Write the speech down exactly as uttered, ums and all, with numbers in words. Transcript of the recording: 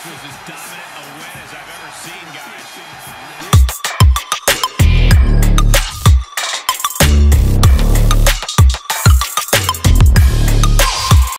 was as dominant a win as I've ever seen, guys.